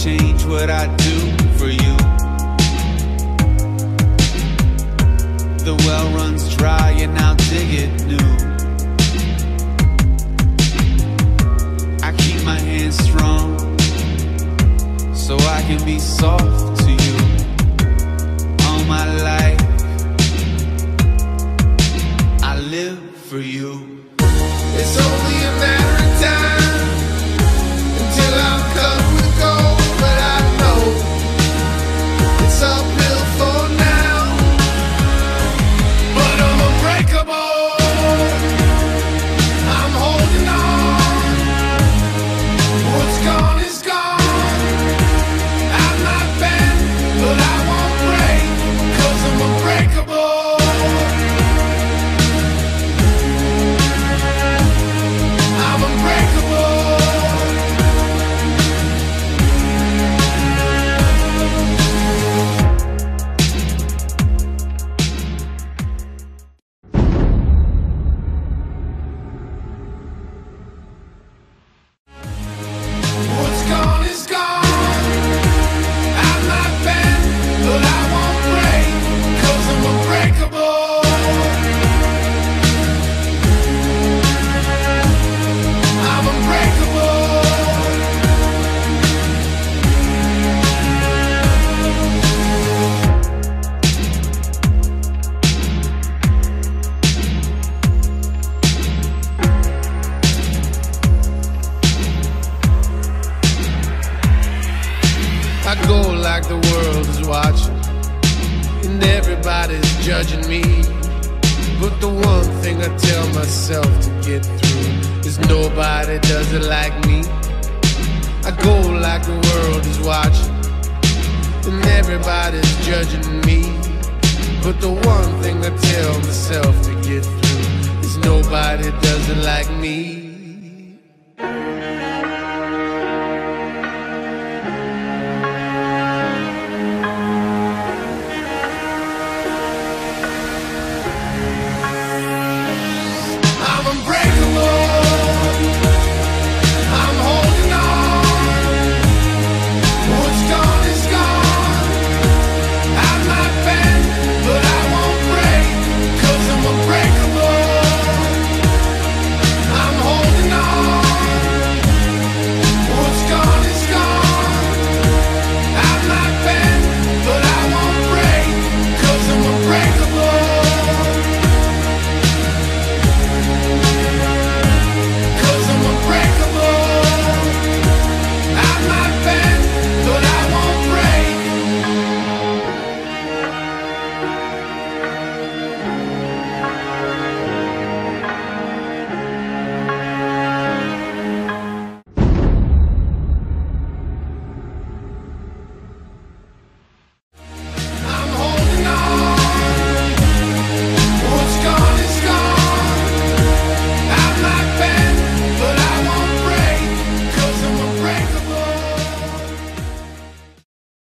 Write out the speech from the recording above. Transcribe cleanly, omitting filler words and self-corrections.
change what I do for you. The well runs dry and I'll dig it new. I keep my hands strong so I can be soft to you. All my life I live for you. It's only a matter of time until I'm covered with gold, but I know it's uphill for now. But I'm unbreakable, I'm holding on. What's gone is gone. I might bend, but I won't break, 'cause I'm unbreakable. I go like the world is watching and everybody's judging me. But the one thing I tell myself to get through is nobody does it like me. I go like the world is watching and everybody's judging me. But the one thing I tell myself to get through is nobody does it like me.